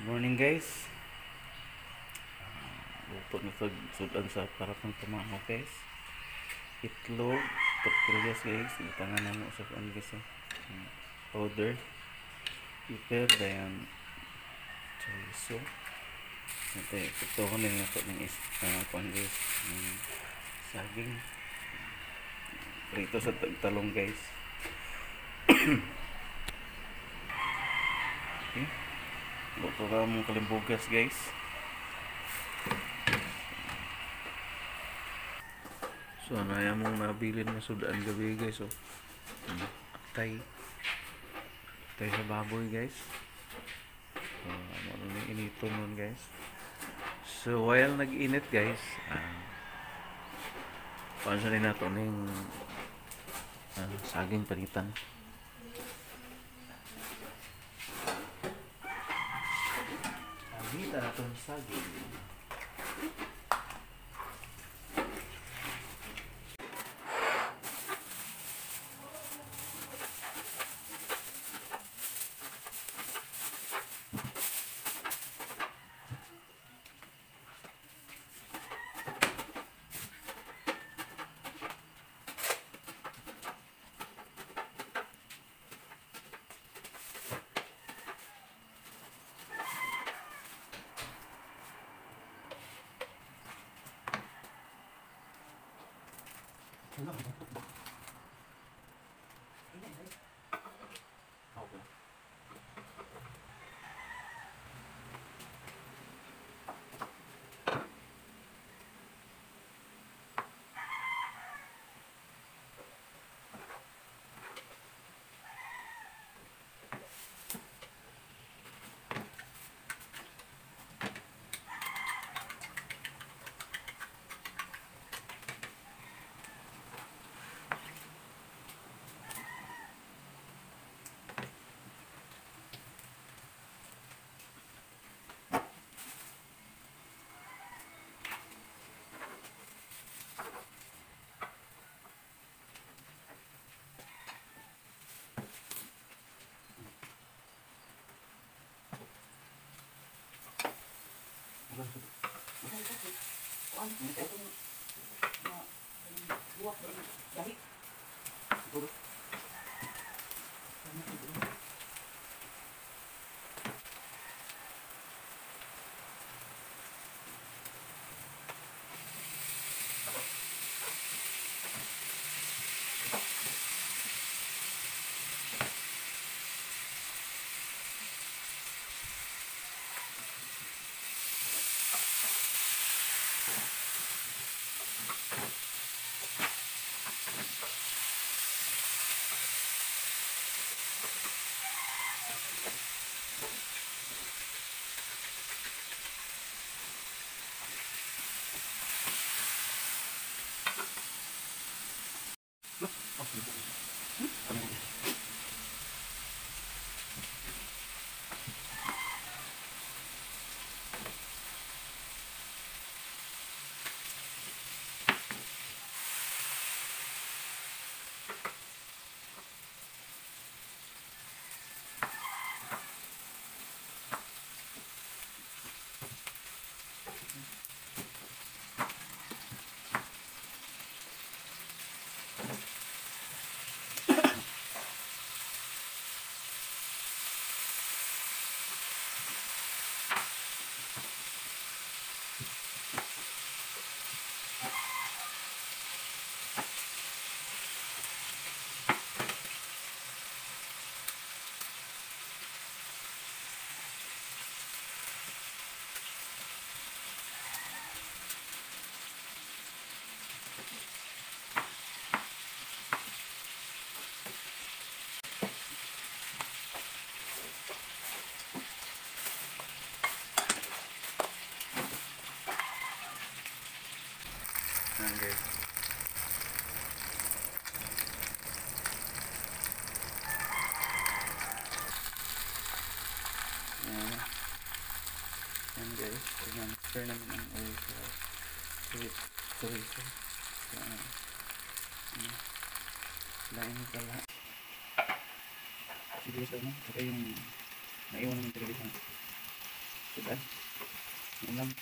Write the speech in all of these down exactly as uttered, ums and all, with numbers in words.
Morning guys. Luto na sa sudan sa para pang tumaho guys. Itlog, tortillas guys. Itangan na mo sa kuan guys. Um, powder, pepper, dayan chorizo. Ito, ito ko na ito ng is, uh, kuan guys. Um, saging. Prito sa talong guys. Okay. Luto ka mong kalimbugas guys. So ano yan mong nabilin na sudaan gabi guys. So atay atay sa baboy guys. So ano na inito nun guys. So while nag-init guys, uh, paano rin nato ng uh, saging panitan. Pagita nato ng saging. Ayan guys. Ayan. Ayan guys. Ayan. Spare namin ang oil sa chorizo. Ayan. Ayan. Lain pala. Siguro sa ano. Saka yung naiwan namin talaga sa Yan. Yan lang.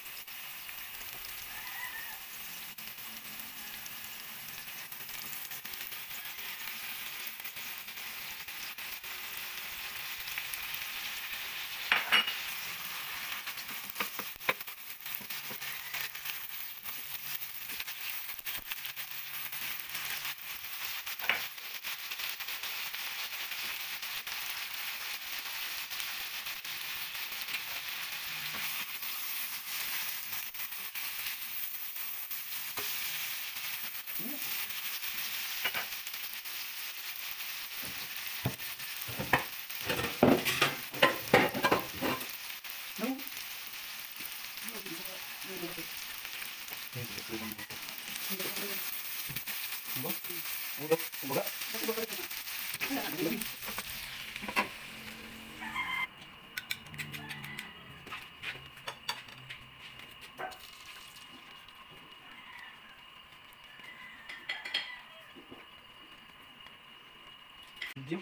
Video.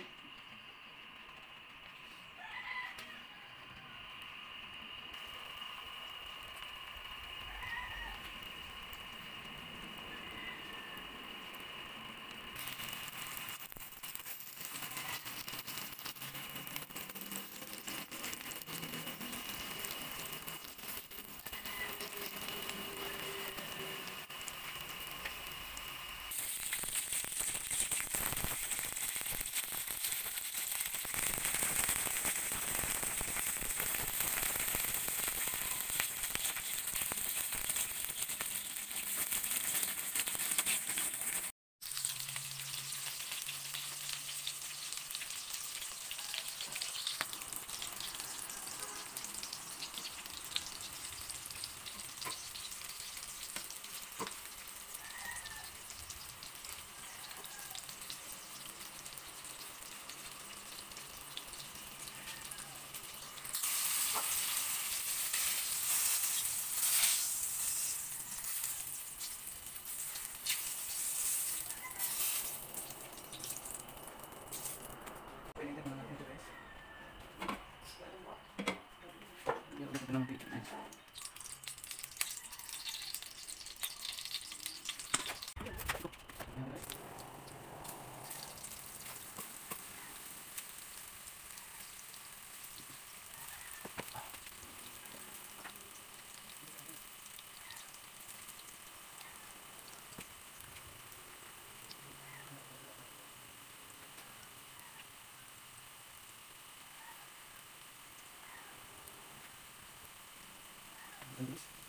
Painitin muna natin ito guys. Yan, ulit ng dito guys. Yan guys. Yan guys.